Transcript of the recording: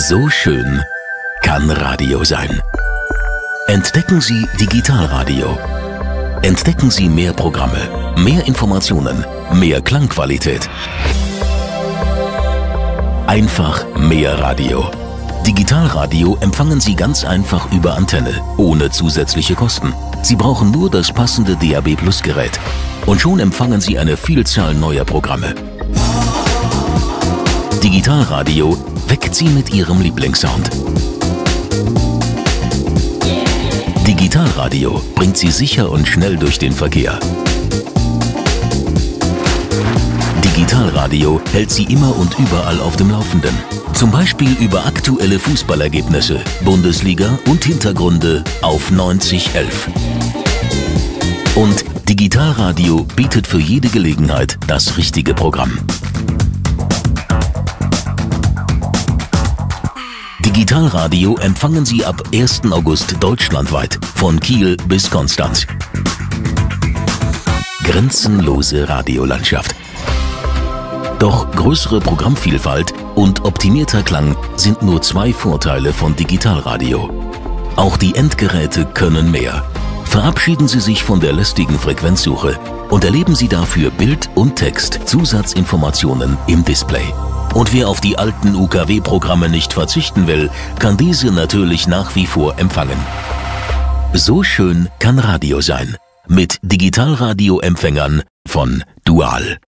So schön kann Radio sein. Entdecken Sie Digitalradio. Entdecken Sie mehr Programme, mehr Informationen, mehr Klangqualität. Einfach mehr Radio. Digitalradio empfangen Sie ganz einfach über Antenne, ohne zusätzliche Kosten. Sie brauchen nur das passende DAB+-Gerät. Und schon empfangen Sie eine Vielzahl neuer Programme. Digitalradio weckt Sie mit Ihrem Lieblingssound. Digitalradio bringt Sie sicher und schnell durch den Verkehr. Digitalradio hält Sie immer und überall auf dem Laufenden. Zum Beispiel über aktuelle Fußballergebnisse, Bundesliga und Hintergründe auf 9011. Und Digitalradio bietet für jede Gelegenheit das richtige Programm. Digitalradio empfangen Sie ab 1. August deutschlandweit, von Kiel bis Konstanz. Grenzenlose Radiolandschaft. Doch größere Programmvielfalt und optimierter Klang sind nur zwei Vorteile von Digitalradio. Auch die Endgeräte können mehr. Verabschieden Sie sich von der lästigen Frequenzsuche und erleben Sie dafür Bild und Text, Zusatzinformationen im Display. Und wer auf die alten UKW-Programme nicht verzichten will, kann diese natürlich nach wie vor empfangen. So schön kann Radio sein. Mit Digitalradio-Empfängern von Dual.